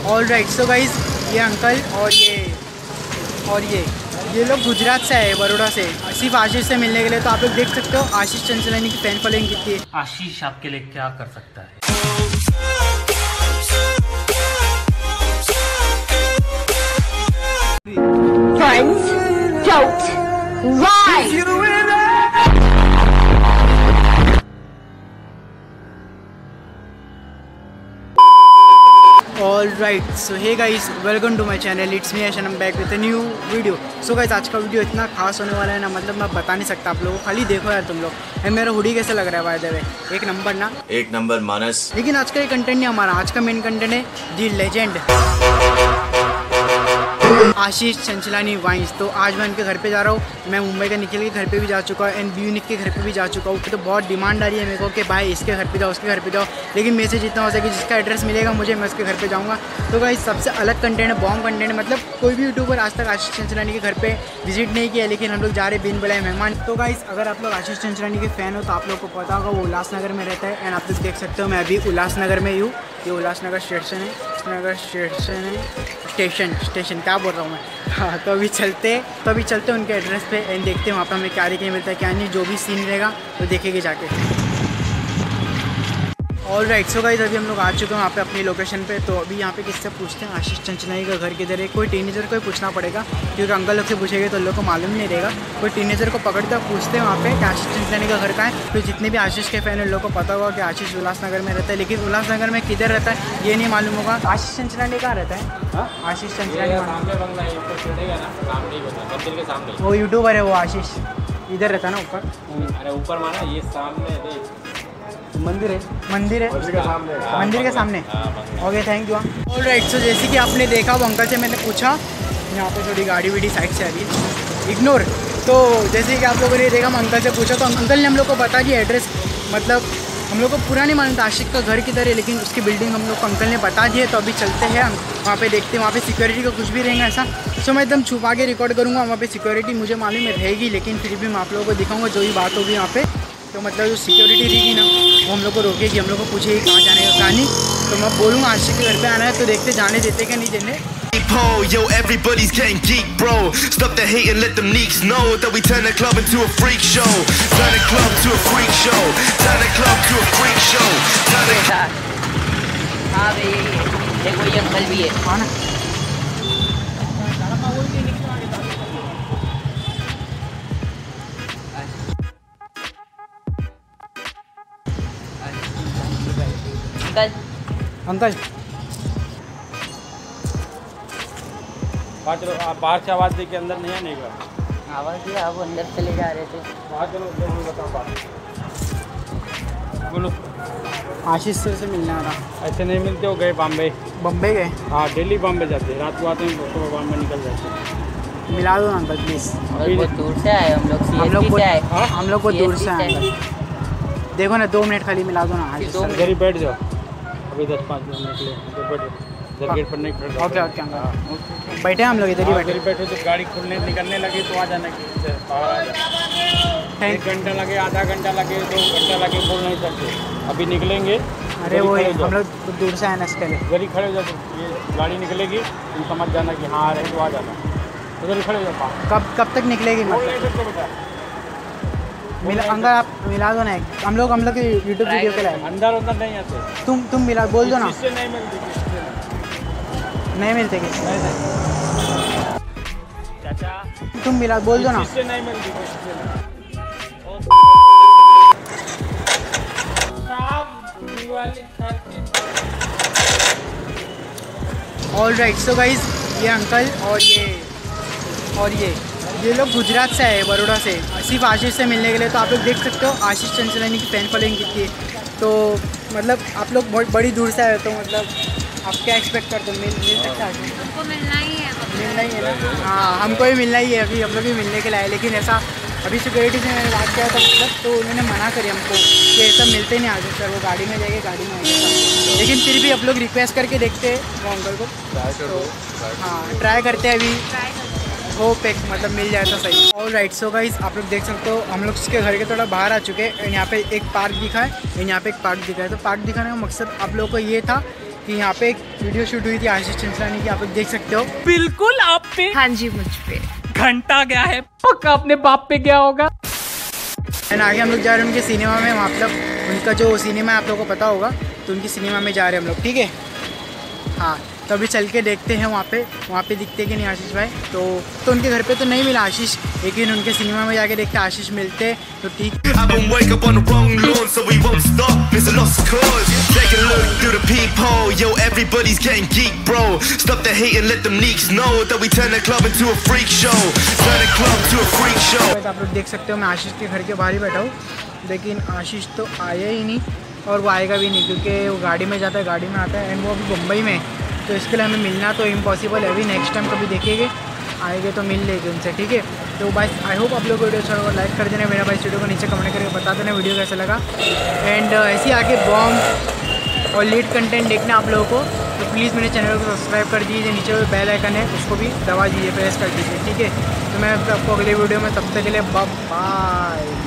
All right, so guys ये uncle और ये लोग गुजरात से आए, बड़ौदा से, सिर्फ आशीष से मिलने के लिए। तो आप लोग देख सकते हो आशीष चंचलानी की फैन फॉलोइंग कितनी है। आशीष आपके लिए क्या कर सकता है। Friends don't rise. All right, so hey guys, welcome to my channel, it's me Ashish, I am back with a new video. So guys आज का वीडियो इतना खास होने वाला है ना, मतलब मैं बता नहीं सकता आप लोगों को, खाली देखो यार तुम लोग। मेरा हुडी कैसे लग रहा है बाय द वे, एक नंबर ना, एक नंबर मानस। लेकिन आज का ये कंटेंट नहीं हमारा, आज का मेन कंटेंट है the legend Ashish Chanchlani vines. तो आज मैं उनके घर पे जा रहा हूँ। मैं मुंबई का निखिल के घर पे भी जा चुका हूँ एंड यूनिक के घर पे भी जा चुका हूँ। तो बहुत डिमांड आ रही है मेरे को कि भाई इसके घर पे जाओ, उसके घर पे जाओ, लेकिन मेरे से जितना हो सके जिसका एड्रेस मिलेगा मुझे, मैं उसके घर पे जाऊँगा। तो भाई सबसे अलग कंटेंट है, बॉम्ब कंटेंट है, मतलब कोई भी यूट्यूबर आज तक आशीष चंचलानी के घर पे विजिट नहीं किया, लेकिन हम लोग जा रहे बिन बुलाए मेहमान। तो गाइस अगर आप लोग आशीष चंचलानी के फ़ैन हो तो आप लोग को पता होगा वो उल्लासनगर में रहता है एंड आप लोग देख सकते हो मैं अभी उल्लासनगर में ही हूँ। ये उल्लासनगर स्टेशन है, स्टेशन क्या बोल रहा हूँ मैं। हाँ, तो अभी चलते उनके एड्रेस पे एंड देखते हैं वहाँ पर हमें क्या देखने मिलता है, क्या नहीं, जो भी सीन रहेगा वो देखेंगे जाके। ऑल राइट, सो गाइस अभी हम लोग आ चुके हैं वहाँ पे अपनी लोकेशन पे। तो अभी यहाँ पे किससे पूछते हैं आशीष चंचलानी का घर किधर है। कोई टीनेजर को ही पूछना पड़ेगा क्योंकि अंकल लोग से पूछेंगे तो लोग को मालूम नहीं रहेगा। कोई टीनेजर को पकड़ते हैं, पूछते हैं वहाँ पे कि आशीष चंचलानी का घर कहाँ है। तो जितने भी आशीष के फैन हैं लोगों को पता होगा कि आशीष उल्लासनगर में रहता है, लेकिन उल्लासनगर में किधर रहता है ये नहीं मालूम होगा। आशीष चंचलानी कहाँ रहता है? आशीष चंचलानी वो यूट्यूबर है, वो आशीष इधर रहता है ना ऊपर। अरे ऊपर माना ये सामने मंदिर है मंदिर के सामने। Okay, thank you. All right, so जैसे कि आपने देखा वो अंकल से मैंने पूछा, यहाँ पे थोड़ी गाड़ी वीडी साइड से आ रही है, इग्नोर। तो जैसे कि आप लोगों ने देखा मैं अंकल से पूछा तो अंकल ने हम लोग को बता दिया एड्रेस। मतलब हम लोग को पूरा नहीं मालूम था आशिक का घर किधर है, लेकिन उसकी बिल्डिंग हम लोग को अंकल ने बता दी है। तो अभी चलते हैं वहाँ पे, देखते हैं वहाँ पे सिक्योरिटी का कुछ भी रहेगा ऐसा। सो मैं एकदम छुपा के रिकॉर्ड करूँगा, वहाँ पे सिक्योरिटी मुझे मालूम है रहेगी, लेकिन फिर भी मैं आप लोगों को दिखाऊँगा जो भी बात होगी वहाँ पे। तो मतलब जो सिक्योरिटी रहेगी ना वो हम लोग को रोकेगी, हम लोग को पूछेगी कहाँ जाने का कहानी। तो मैं बोलूँगा आशिक के घर पे आना है, तो देखते जाने देते क्या नहीं देने। Yo, everybody's getting geek, bro. Stop the hate and let them leaks know that we turn the club into a freak show. Turn the club to a freak show. Turn the club to a freak show. Turn the club. हाँ भाई, देखो ये uncle भी है। हाँ ना, uncle बाहर से आवाज़ दे के अंदर नहीं आने का। आवाज़ दिया, आप अंदर चले जा रहे थे। बाहर चलो, बताओ बात बोलो। आशीष सर से मिलना आ रहा। ऐसे नहीं मिलते हो, गए बम्बई गए। हाँ, दिल्ली बॉम्बे जाते हैं, रात को आते हैं तो बॉम्बे निकल जाते हैं। मिला दो अंकल प्लीज़। बहुत दूर से आए हम लोग, हम लोग बहुत दूर से आए। देखो ना 2 मिनट खाली मिला दो ना। इधर ही बैठ जाओ, अभी 10-5 मिनट के लिए बैठ जाओ, गेट पर नहीं खड़े। ओके अंकल, बैठे हम लोग इधर ही बैठे तो गाड़ी खुलने निकलने लगे तो आ जाना कि बाहर आ जाना। 1 घंटा लगे, आधा घंटा लगे, 2 घंटा लगे, बोल नहीं सकते। अभी निकलेंगे। अरे वो हम लोग दूर से आए ना, इसके लिए इधर ही खड़े हो जाओ। ये गाड़ी निकलेगी तुम समझ जाना कि हाँ आ रहे तो आ जाना, इधर ही खड़े हो जाओ। कब तक निकलेगी मतलब? अंकल आप मिला दो ना, हम लोग यूट्यूब वीडियो के लाए। अंदर नहीं आते। तुम मिला, बोल दो ना। नहीं मिलते किसी चाचा, तुम मिला, बोल दो ना। नहीं मिलती। ऑल राइट, सो गाइज ये अंकल और ये लोग गुजरात से आए, बड़ौदा से, सिर्फ आशीष से मिलने के लिए। तो आप लोग देख सकते हो आशीष चंचलानी की फैन फॉलोइंग कितनी है। तो मतलब आप लोग बहुत बड़ी दूर से आए, तो मतलब आप क्या एक्सपेक्ट करते हो? मिल सकता है? हमको मिलना ही है ना। हाँ, हमको भी मिलना ही है, अभी हम लोग भी मिलने के लिए आए, लेकिन ऐसा अभी सिक्योरिटी से मैंने बात किया था मतलब, तो उन्होंने मना करी हमको कि ऐसा मिलते नहीं आगे सर, वो गाड़ी में जाएंगे, गाड़ी में आएंगे। लेकिन फिर भी आप लोग रिक्वेस्ट करके देखते हैं वो अंकल को। तो हाँ, ट्राई करते हैं अभी, होप एक मतलब मिल जाए तो सही। ऑल राइट, सो गाइस आप लोग देख सकते हो हम लोग उसके घर के थोड़ा बाहर आ चुके हैं। यहाँ पे एक पार्क दिखा है, यहाँ पे एक पार्क दिखा है। तो पार्क दिखाने का मकसद आप लोगों को ये था कि यहाँ पे एक वीडियो शूट हुई थी आशीष चंचलानी की, आप लोग देख सकते हो। बिल्कुल आप पे, हाँ जी मुझ पे घंटा गया है, पक्का अपने बाप पे गया होगा। एंड आगे हम लोग जा रहे हैं उनके सिनेमा में, मतलब उनका जो सिनेमा है आप लोगों को पता होगा, तो उनकी सिनेमा में जा रहे हैं हम लोग, ठीक है। हाँ तो अभी चल के देखते हैं वहाँ पे दिखते कि नहीं आशीष भाई। तो उनके घर पे तो नहीं मिला आशीष, लेकिन उनके सिनेमा में जाके देखते आशीष मिलते तो ठीक। आप लोग देख सकते हो मैं आशीष के घर के बाहर ही बैठा हूँ, लेकिन आशीष तो आया ही नहीं और वो आएगा भी नहीं, क्योंकि वो गाड़ी में जाता है, गाड़ी में आता है, एंड वो अभी मुंबई में, तो इसके लिए हमें मिलना तो इम्पॉसिबल है। अभी नेक्स्ट टाइम कभी देखेंगे, आएंगे तो मिल लेंगे उनसे, ठीक है। तो भाई आई होप आप लोग को वीडियो अच्छा लगा, लाइक कर देना, मेरा भाई वीडियो को नीचे कमेंट करके बता देना वीडियो कैसा लगा। एंड ऐसे आगे बॉम्ब और लीड कंटेंट देखना आप लोगों को, तो प्लीज़ मेरे चैनल को सब्सक्राइब कर दीजिए, नीचे जो बेल आइकन है उसको भी दबा दीजिए, प्रेस कर दीजिए, ठीक है। तो मैं आपको अगले वीडियो में, तब तक के लिए बाय।